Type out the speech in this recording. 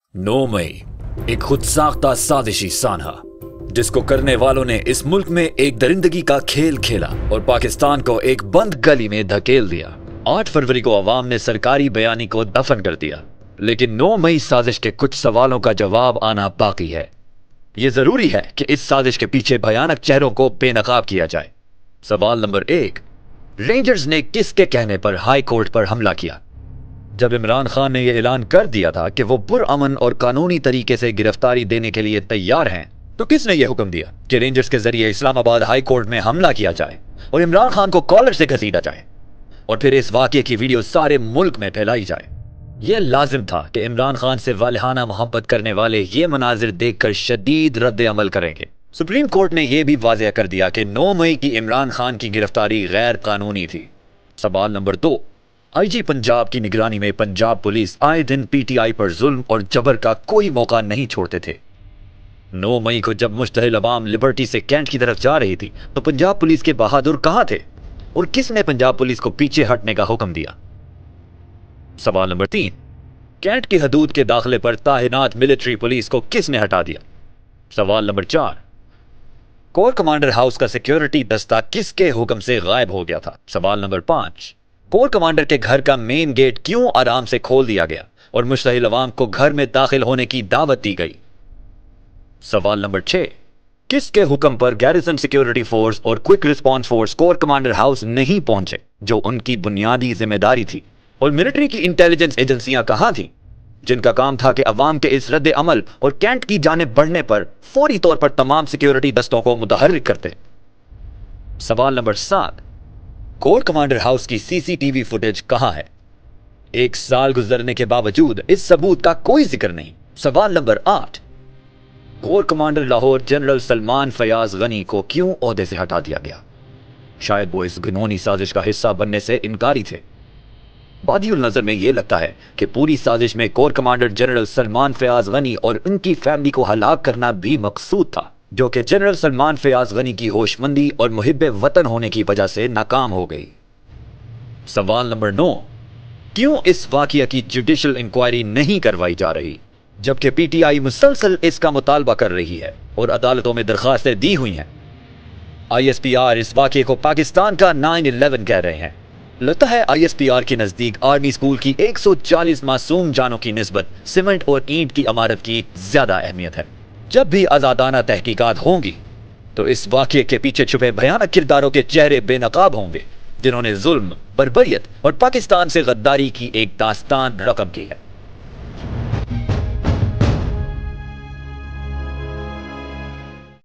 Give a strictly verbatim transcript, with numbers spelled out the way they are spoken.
नौ मई एक खुद साख्ता साजिशी सानहा जिसको करने वालों ने इस मुल्क में एक दरिंदगी का खेल खेला और पाकिस्तान को एक बंद गली में धकेल दिया। आठ फरवरी को अवाम ने सरकारी बयानी को दफन कर दिया, लेकिन नौ मई साजिश के कुछ सवालों का जवाब आना बाकी है। ये जरूरी है कि इस साजिश के पीछे भयानक चेहरों को बेनकाब किया जाए। सवाल नंबर एक, रेंजर्स ने किसके कहने पर हाई कोर्ट पर हमला किया? जब इमरान खान ने यह ऐलान कर दिया था कि वो पुरअमन और कानूनी तरीके से गिरफ्तारी देने के लिए तैयार हैं, तो किसने यह हुक्म दिया कि रेंजर्स के जरिए इस्लामाबाद हाई कोर्ट में हमला किया जाए और इमरान खान को कॉलर से घसीटा जाए और फिर इस वाकये की वीडियो सारे मुल्क में फैलाई जाए? यह लाजिम था कि इमरान खान से वालिहाना मोहब्बत करने वाले ये मनाजिर देखकर शदीद रद्द अमल करेंगे। सुप्रीम कोर्ट ने यह भी वाज़ेह कर दिया कि नौ मई की इमरान खान की गिरफ्तारी गैर कानूनी थी। सवाल नंबर दो, आईजी पंजाब की निगरानी में पंजाब पुलिस आए दिन पीटीआई पर जुल्म और जबर का कोई मौका नहीं छोड़ते थे। नौ मई को जब मुश्तहिल अवाम लिबर्टी से कैंट की तरफ जा रही थी तो पंजाब पुलिस के बहादुर कहां थे और किसने पंजाब पुलिस को पीछे हटने का हुक्म दिया? सवाल नंबर तीन, कैंट की हदूद के दाखिले पर तैनात मिलिट्री पुलिस को किसने हटा दिया? सवाल नंबर चार, कोर कमांडर हाउस का सिक्योरिटी दस्ता किसके हुक्म से गायब हो गया था? सवाल नंबर पांच, कोर कमांडर के घर का मेन गेट क्यों आराम से खोल दिया गया और मुश्तहिल अवाम को घर में दाखिल होने की दावत दी गई? सवाल नंबर छह, किसके हुक्म पर गैरिसन सिक्योरिटी फोर्स और quick response force corps commander house नहीं पहुंचे, जो उनकी बुनियादी जिम्मेदारी थी? और मिलिट्री की इंटेलिजेंस एजेंसियां कहां थीं, जिनका काम था कि अवाम के इस रद्द अमल और कैंट की जानिब बढ़ने पर फौरी तौर पर तमाम सिक्योरिटी दस्तों को मुतहर्रिक करते? सवाल नंबर सात, कोर कमांडर हाउस की सीसीटीवी फुटेज कहां है? एक साल गुजरने के बावजूद इस सबूत का कोई जिक्र नहीं। सवाल नंबर आठ, corps commander Lahore general Salman Fayyaz Ghani को क्यों ओहदे से हटा दिया गया? शायद वो इस घिनौनी साजिश का हिस्सा बनने से इनकारी थे। बादियुल नजर में यह लगता है कि पूरी साजिश में corps commander general Salman Fayyaz Ghani और उनकी फैमिली को हलाक करना भी मकसूद था, जो कि जनरल सलमान फयाज गनी की होशमंदी और मुहिब्बे वतन होने की वजह से नाकाम हो गई। सवाल नंबर नौ, क्यों इस वाकया की जुडिशल इंक्वायरी नहीं करवाई जा रही, जबकि पीटीआई मुसलसल इसका मुतालबा कर रही है और अदालतों में दरखास्तें दी हुई हैं? आईएसपीआर इस वाकये को पाकिस्तान का नाइन इलेवन कह रहे हैं। लगता है आईएसपीआर के नजदीक आर्मी स्कूल की एक सौ चालीस मासूम जानों की निस्बत सीमेंट और ईंट की इमारत की ज्यादा अहमियत है। जब भी आजादाना तहकीकात होंगी तो इस वाकये के पीछे छुपे भयानक किरदारों के चेहरे बेनकाब होंगे, जिन्होंने जुल्म, बर्बरियत और पाकिस्तान से गद्दारी की एक दास्तान रकम की है।